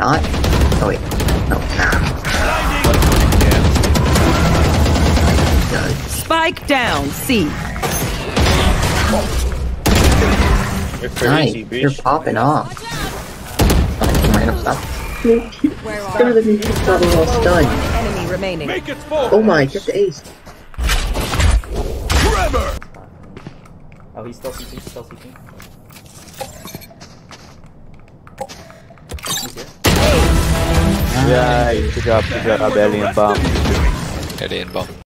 not? Oh wait. No. Spike down, C. You're crazy, Nice. bitch. You're popping off. Random stuff. Gonna let me keep that all stunned. Enemy remaining. Oh my, get the ace. Oh, he's still CT, still CT. He's here. Yeah, good job, alien bomb. Alien bomb.